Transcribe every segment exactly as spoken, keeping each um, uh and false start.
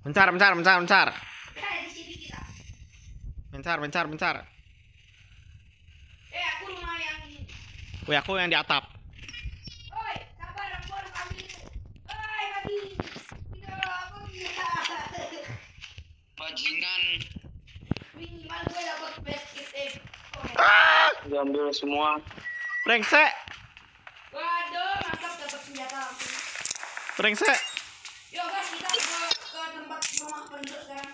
Bentar, bentar, bentar, bentar. Kita ada di sini kita. Bentar, bentar, bentar. Eh, aku rumah yang ini. Wih, aku yang di atap. Oi, sabar, aku harus ambil itu. Oi, kaki. Tidak, aku tidak. Bajingan. Minimal gue dapat basket eh. Ah! Diambil semua. Brengsek, Waduh, mantap dapat senjata langsung. brengsek. Yuk guys, kita ke, ke tempat rumah penduduk sekarang.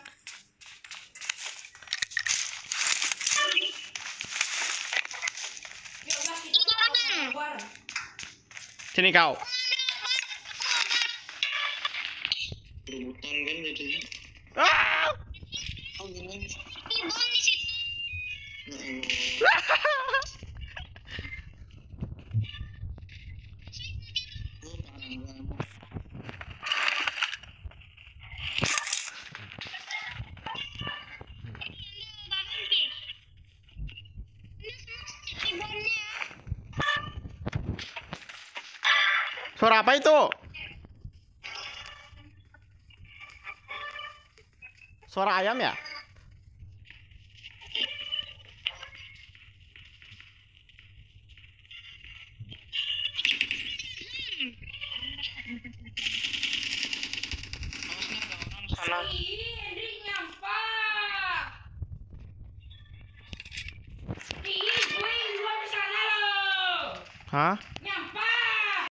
Yuk guys, kita ke luar. Sini kau. Rebutan kan jadinya. Ah! Oh gimana? Suara apa itu? Suara ayam ya? Sana. Ih, Hendrik nyampah. Ih, gue yang duluan ke sana loh. Hah?